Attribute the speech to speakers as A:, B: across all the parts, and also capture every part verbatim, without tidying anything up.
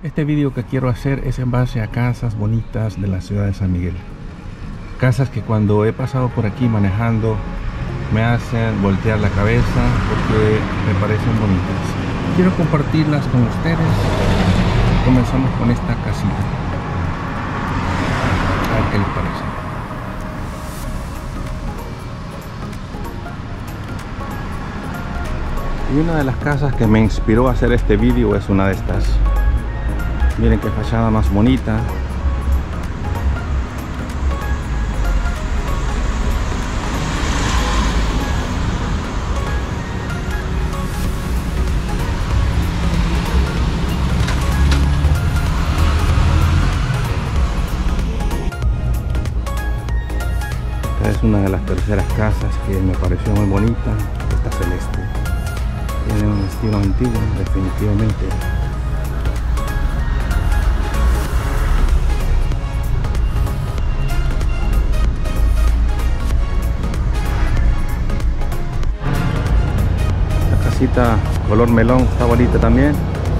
A: Este vídeo que quiero hacer es en base a casas bonitas de la ciudad de San Miguel. Casas que cuando he pasado por aquí manejando me hacen voltear la cabeza porque me parecen bonitas. Quiero compartirlas con ustedes. Comenzamos con esta casita. A ver qué les parece. Y una de las casas que me inspiró a hacer este vídeo es una de estas. Miren qué fachada más bonita. Esta es una de las terceras casas que me pareció muy bonita. Esta celeste. Tiene un estilo antiguo, definitivamente. Color melón está bonita también.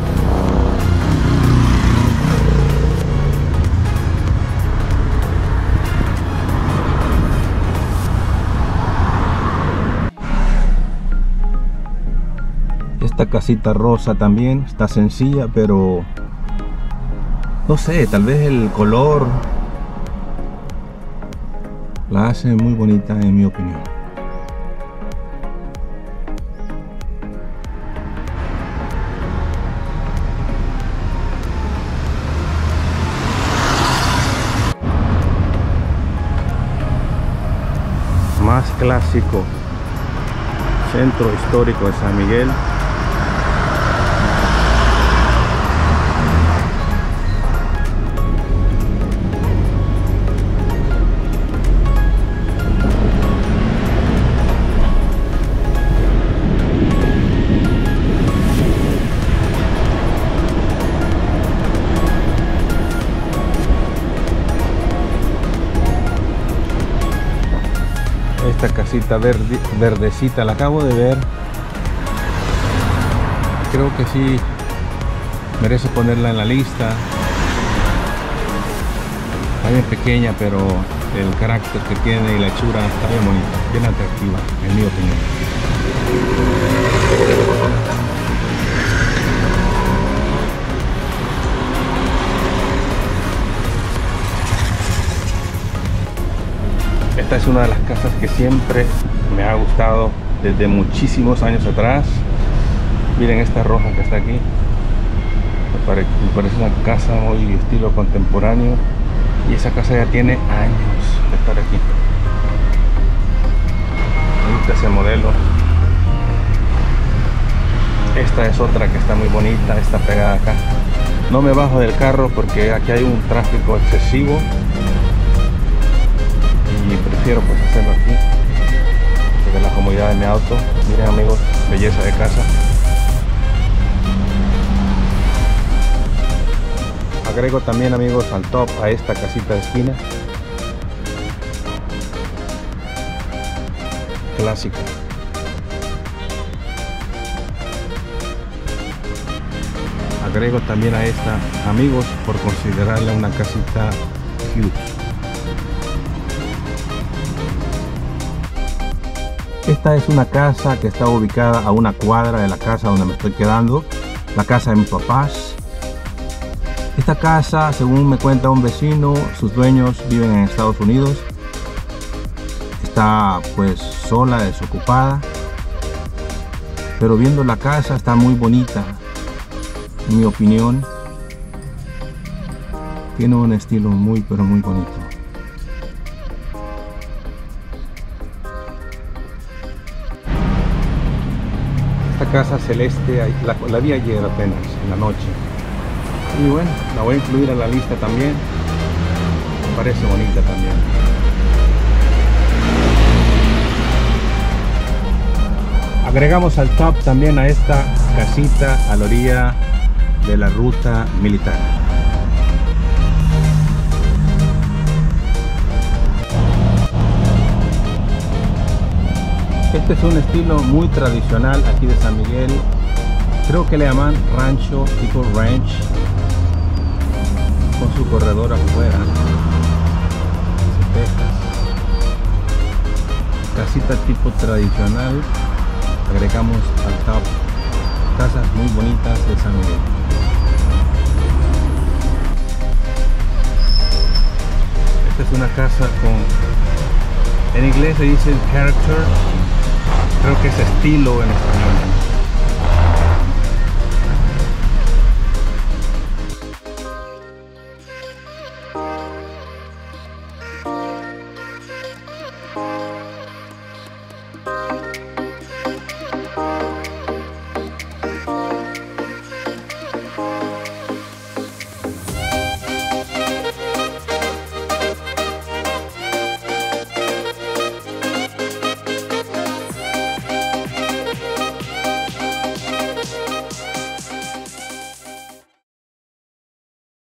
A: Esta casita rosa también está sencilla, pero no sé, tal vez el color la hace muy bonita en mi opinión. Más clásico, centro histórico de San Miguel. Esta casita verde, verdecita la acabo de ver. Creo que sí merece ponerla en la lista. Está bien pequeña, pero el carácter que tiene y la hechura está bien bonita, bien atractiva, en mi opinión. Esta es una de las casas que siempre me ha gustado desde muchísimos años atrás. Miren esta roja que está aquí. Me, pare, me parece una casa muy estilo contemporáneo. Y esa casa ya tiene años de estar aquí. Me gusta ese modelo. Esta es otra que está muy bonita. Está pegada acá. No me bajo del carro porque aquí hay un tráfico excesivo. Y prefiero pues hacerlo aquí desde la comodidad de mi auto. Miren amigos, belleza de casa. Agrego también amigos al top a esta casita de esquina clásica. Agrego también a esta amigos por considerarla una casita cute. Esta es una casa que está ubicada a una cuadra de la casa donde me estoy quedando, la casa de mis papás. Esta casa, según me cuenta un vecino, sus dueños viven en Estados Unidos. Está pues sola, desocupada, pero viendo la casa está muy bonita, en mi opinión. Tiene un estilo muy pero muy bonito. Casa celeste, la, la vi ayer apenas en la noche y bueno, la voy a incluir en la lista también. Me parece bonita también. Agregamos al top también a esta casita a la orilla de la ruta militar. Este es un estilo muy tradicional aquí de San Miguel. Creo que le llaman rancho, tipo ranch. con su corredor afuera. Tejas. Casita tipo tradicional. Agregamos al top casas muy bonitas de San Miguel. Esta es una casa con, en inglés se dice character, creo que es estilo en español.